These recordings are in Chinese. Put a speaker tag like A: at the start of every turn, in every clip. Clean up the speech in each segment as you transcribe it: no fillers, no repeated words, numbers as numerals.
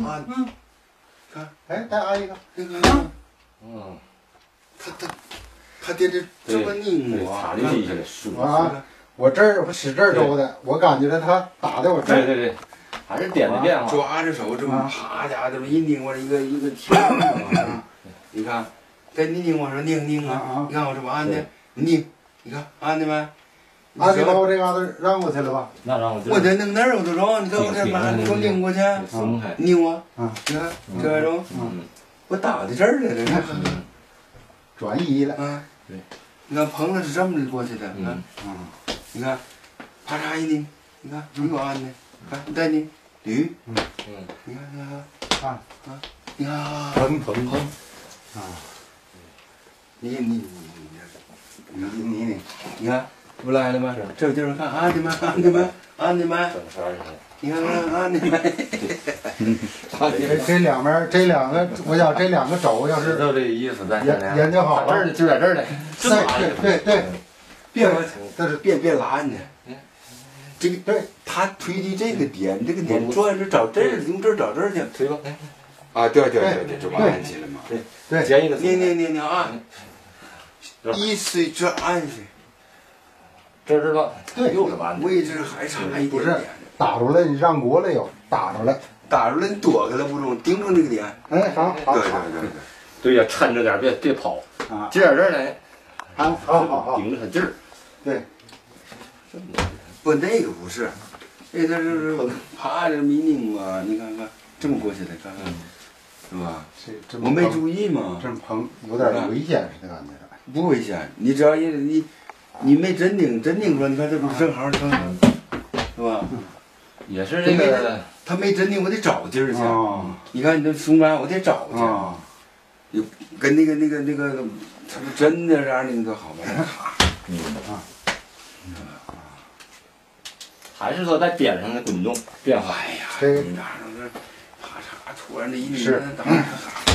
A: 啊，看，
B: 哎，再按一个，
A: 那个，
C: 嗯，
A: 他点这么拧我，
C: 插进去一下舒服。
B: 啊，我这儿我使这儿周的，我感觉到他打在我这儿。
C: 对对对，还是点的变化。
A: 抓着手这么啪家这么一拧，我这一个铁啊，你看，跟你拧我说拧啊，你看我这么按的拧，你看按的没？
B: 按的把我这嘎达让过去了吧？
C: 那让
A: 我得弄那儿我都让，你看我这把给我拧过去，
C: 松开，
A: 拧我，
B: 啊，
A: 你看这种，我打在这儿来了，看，
B: 转移了。
A: 啊，
C: 对，
A: 你看棚子是这么过去的，你看，啪嚓一拧，你看有按的，看再拧捋，你看啊，你看啊，
B: 砰，啊，
A: 你看，
C: 不来了吗？
A: 这地方看按的没？按的没？你看按的没？
B: 这两边这两个，我想这两个肘要是
C: 就这意思，咱
B: 研究好了，
C: 就在这儿呢。
B: 对，
A: 别，但是别拉按的。这个
B: 对，
A: 他推的这个点，转是找这儿，用这儿找这儿去。
C: 推吧。
A: 啊，对，这不按起来嘛。
C: 对，接一个。
A: 拧按，一随这按去。
C: 这是吧？
B: 对，
C: 又是按的。
A: 位置还差一点
B: 不是
A: 点。
B: 打出来，你让过来又打出来，
A: 打出来你躲开了不中，盯住那个点。
B: 哎，好，
C: 对呀，趁着点，别跑。
B: 啊，
C: 劲儿这儿呢。
B: 好，
C: 顶着他劲儿。
B: 对。
A: 不，那个不是，那他是啪这么一拧嘛，你看看，这么过去的，看看，是吧？我没注意嘛。
B: 这么碰有点危险似的感觉。
A: 不危险，你只要你没真拧出来，你看这不是正好的，是吧？
C: 也是这个。
A: 他没真拧，我得找劲儿去。你看你这松干，我得找去。有跟那个，他是真的这样拧的好吧？
C: 还是说在点上的滚动变化。
A: 哎呀，
B: 这个
A: 你哪能这啪嚓突然这一拧，
B: 是
A: 打上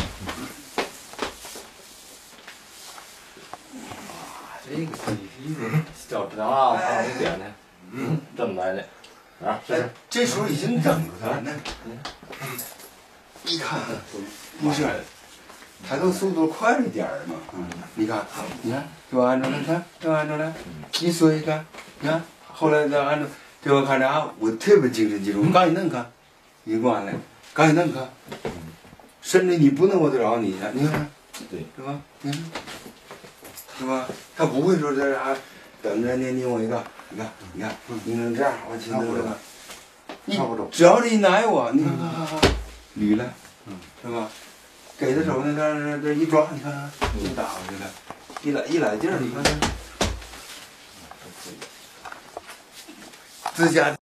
C: 这个小指头啊，往这点的，这么来的，啊，
A: 这时候已经整着它了，那一看不是，它都速度快了一点儿嘛，你看，就按照了，看，就按照了，一随看，你看，后来再按照，这我看着啊，我特别精神集中，刚一弄看，一关了，刚一弄看，甚至你不弄我都饶你去，你看，
C: 对，
A: 是吧？你看。是吧？他不会说这啥，等着拧我一个，你看，拧成这样，我去弄这个，你只要是一挨我，你看，捋了，是吧？给的手呢，这一抓，你看，就打过去了，一来劲儿，你看，自家。